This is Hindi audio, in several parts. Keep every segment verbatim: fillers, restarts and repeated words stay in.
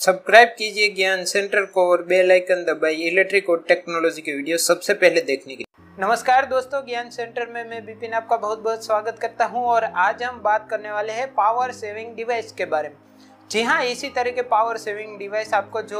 सब्सक्राइब कीजिए ज्ञान सेंटर को और बेल आइकन दबाइए इलेक्ट्रिक और टेक्नोलॉजी की वीडियो सबसे पहले देखने के लिए। नमस्कार दोस्तों, ज्ञान सेंटर में मैं विपिन आपका बहुत बहुत स्वागत करता हूं और आज हम बात करने वाले हैं पावर सेविंग डिवाइस के बारे में। जी हाँ, इसी तरह के पावर सेविंग डिवाइस आपको जो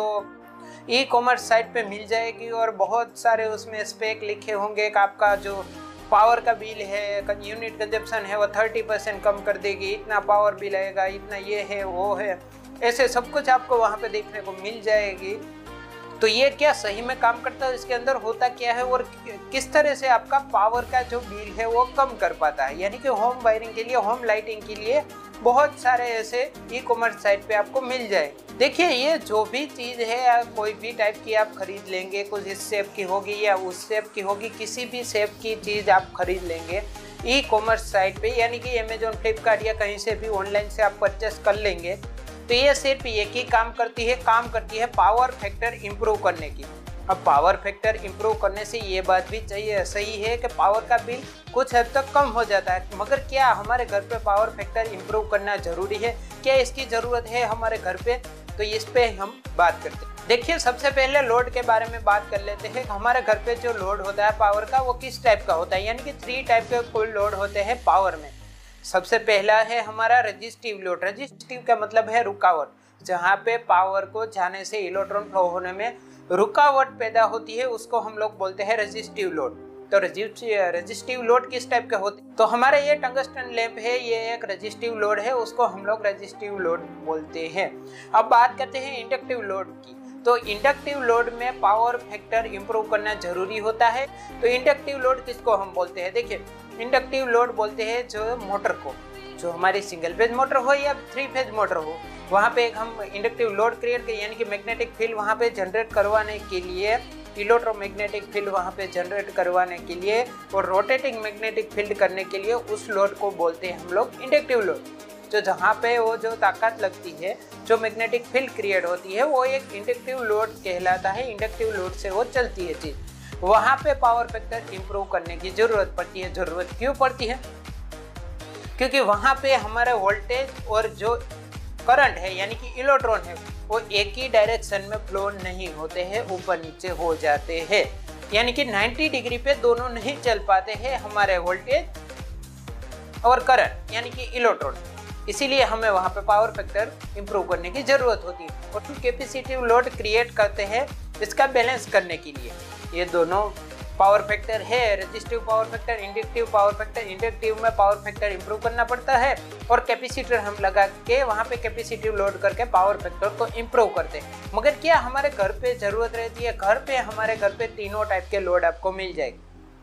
ई कॉमर्स साइट पे मिल जाएगी और बहुत सारे उसमें स्पेक लिखे होंगे कि आपका जो पावर का बिल है, यूनिट कंजप्शन है, वो थर्टी परसेंट कम कर देगी, इतना पावर बिल आएगा, इतना ये है वो है, ऐसे सब कुछ आपको वहाँ पे देखने को मिल जाएगी। तो ये क्या सही में काम करता है, इसके अंदर होता क्या है और किस तरह से आपका पावर का जो बिल है वो कम कर पाता है। यानी कि होम वायरिंग के लिए, होम लाइटिंग के लिए बहुत सारे ऐसे ई कॉमर्स साइट पे आपको मिल जाए। देखिए, ये जो भी चीज़ है, कोई भी टाइप की आप खरीद लेंगे, कुछ इस शेप की होगी या उस शेप की होगी, किसी भी शेप की चीज़ आप खरीद लेंगे ई कॉमर्स साइट पे, यानी कि अमेजोन, फ्लिपकार्ट या कहीं से भी ऑनलाइन से आप परचेस कर लेंगे, तो ये सिर्फ एक ही काम करती है काम करती है पावर फैक्टर इम्प्रूव करने की। अब पावर फैक्टर इम्प्रूव करने से ये बात भी चाहिए सही है कि पावर का बिल कुछ हद तक कम हो जाता है। मगर क्या हमारे घर पे पावर फैक्टर इम्प्रूव करना जरूरी है? क्या इसकी ज़रूरत है हमारे घर पे? तो इस पे हम बात करते हैं। देखिए, सबसे पहले लोड के बारे में बात कर लेते हैं। हमारे घर पे जो लोड होता है पावर का, वो किस टाइप का होता है? यानी कि थ्री टाइप के कुल लोड होते हैं पावर में। सबसे पहला है हमारा रेजिस्टिव लोड। रेजिस्टिव का मतलब है रुकावट, जहाँ पे पावर को जाने से इलेक्ट्रॉन फ्लो होने में रुकावट पैदा होती है, उसको हम लोग बोलते हैं रेजिस्टिव लोड। तो रेजिस्टिव लोड किस टाइप का होते हैं? तो हमारे ये टंगस्टन लैंप है, ये एक रेजिस्टिव लोड है, उसको हम लोग रेजिस्टिव लोड बोलते हैं। अब बात करते हैं इंडक्टिव लोड की। तो इंडक्टिव लोड में पावर फैक्टर इंप्रूव करना जरूरी होता है। तो इंडक्टिव लोड किसको हम बोलते हैं? देखिए, इंडक्टिव लोड बोलते हैं जो मोटर को, जो हमारी सिंगल फेज मोटर हो या थ्री फेज मोटर हो, वहाँ पे एक हम इंडक्टिव लोड क्रिएट करें, यानी कि मैग्नेटिक फील्ड वहाँ पे जनरेट करवाने के लिए, इलेक्ट्रोमैग्नेटिक फील्ड वहाँ पे जनरेट करवाने के लिए और रोटेटिंग मैग्नेटिक फील्ड करने के लिए उस लोड को बोलते हैं हम लोग इंडक्टिव लोड। तो जहाँ पे वो जो ताकत लगती है, जो मैग्नेटिक फील्ड क्रिएट होती है, वो एक इंडक्टिव लोड कहलाता है। इंडक्टिव लोड से वो चलती है चीज़, वहाँ पे पावर फैक्टर इंप्रूव करने की जरूरत पड़ती है। जरूरत क्यों पड़ती है? क्योंकि वहाँ पे हमारा वोल्टेज और जो करंट है, यानी कि इलेक्ट्रॉन है, वो एक ही डायरेक्शन में फ्लो नहीं होते हैं, ऊपर नीचे हो जाते हैं। यानी कि नब्बे डिग्री पे दोनों नहीं चल पाते हैं हमारे वोल्टेज और करंट, यानी कि इलेक्ट्रॉन। इसीलिए हमें वहाँ पे पावर फैक्टर इंप्रूव करने की जरूरत होती है। और कैपेसिटिव लोड क्रिएट करते हैं इसका बैलेंस करने के लिए। ये दोनों पावर फैक्टर है, resistive power factor, inductive power factor. Inductive में पावर फैक्टर इंप्रूव करना पड़ता है और कैपेसिटर हम लगा के वहाँ पे कैपेसिटिव लोड करके पावर फैक्टर को इंप्रूव करते हैं। मगर क्या हमारे घर पे ज़रूरत रहती है? घर पे हमारे घर पे तीनों टाइप के लोड आपको मिल जाएगी।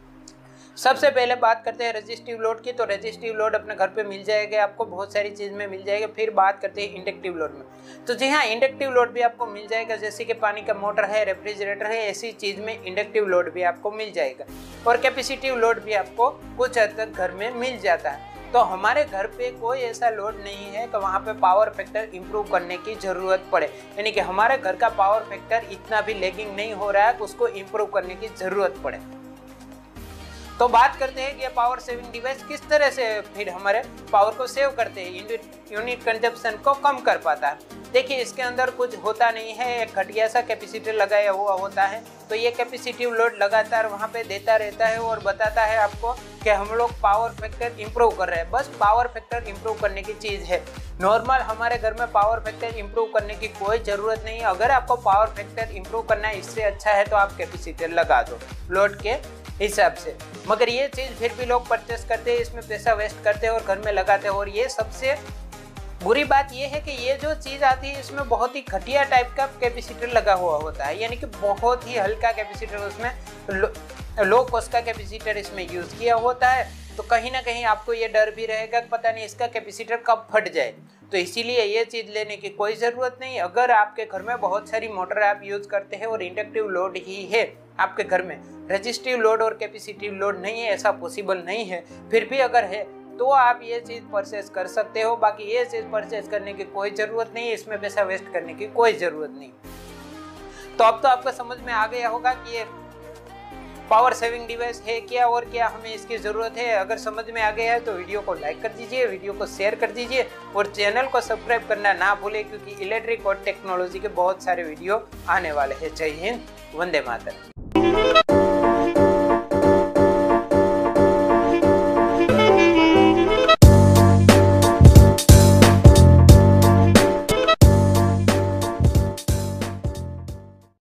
सबसे पहले बात करते हैं रेजिस्टिव लोड की। तो रेजिस्टिव लोड अपने घर पे मिल जाएगा, आपको बहुत सारी चीज़ में मिल जाएगा। फिर बात करते हैं इंडक्टिव लोड में। तो जी हाँ, इंडक्टिव लोड भी आपको मिल जाएगा, जैसे कि पानी का मोटर है, रेफ्रिजरेटर है, ऐसी चीज़ में इंडक्टिव लोड भी आपको मिल जाएगा। और कैपेसिटिव लोड भी आपको कुछ हद तक घर में मिल जाता है। तो हमारे घर पे कोई ऐसा लोड नहीं है कि वहाँ पे पावर फैक्टर इंप्रूव करने की ज़रूरत पड़े, यानी कि हमारे घर का पावर फैक्टर इतना भी लैगिंग नहीं हो रहा है कि उसको इंप्रूव करने की ज़रूरत पड़े। तो बात करते हैं कि पावर सेविंग डिवाइस किस तरह से फिर हमारे पावर को सेव करते हैं, यूनिट कंजप्शन को कम कर पाता है। देखिए, इसके अंदर कुछ होता नहीं है, एक घटिया सा कैपेसिटर लगाया हुआ होता है। तो ये कैपेसिटिव लोड लगातार वहाँ पे देता रहता है और बताता है आपको कि हम लोग पावर फैक्टर इंप्रूव कर रहे हैं। बस पावर फैक्टर इंप्रूव करने की चीज़ है। नॉर्मल हमारे घर में पावर फैक्टर इंप्रूव करने की कोई ज़रूरत नहीं है। अगर आपको पावर फैक्टर इंप्रूव करना है, इससे अच्छा है तो आप कैपेसिटर लगा दो लोड के हिसाब से। मगर ये चीज़ फिर भी लोग परचेस करते हैं, इसमें पैसा वेस्ट करते हैं और घर में लगाते हैं। और ये सबसे बुरी बात यह है कि ये जो चीज़ आती है, इसमें बहुत ही घटिया टाइप का कैपेसिटर लगा हुआ होता है, यानी कि बहुत ही हल्का कैपेसिटर, उसमें लो, लो कॉस्ट का कैपेसिटर इसमें यूज़ किया होता है। तो कहीं ना कहीं आपको ये डर भी रहेगा कि पता नहीं इसका कैपेसिटर कब फट जाए। तो इसीलिए ये चीज़ लेने की कोई ज़रूरत नहीं। अगर आपके घर में बहुत सारी मोटर आप यूज़ करते हैं और इंडक्टिव लोड ही है आपके घर में, रेजिस्टिव लोड और कैपेसिटिव लोड नहीं है, ऐसा पॉसिबल नहीं है, फिर भी अगर है तो आप ये चीज़ परचेस कर सकते हो। बाकी ये चीज़ परचेस करने की कोई ज़रूरत नहीं है, इसमें पैसा वेस्ट करने की कोई ज़रूरत नहीं। तो अब तो आपको समझ में आ गया होगा कि ये पावर सेविंग डिवाइस है क्या और क्या हमें इसकी ज़रूरत है। अगर समझ में आ गया है तो वीडियो को लाइक कर दीजिए, वीडियो को शेयर कर दीजिए और चैनल को सब्सक्राइब करना ना भूलें, क्योंकि इलेक्ट्रिक और टेक्नोलॉजी के बहुत सारे वीडियो आने वाले हैं। जय हिंद, वंदे मातरम।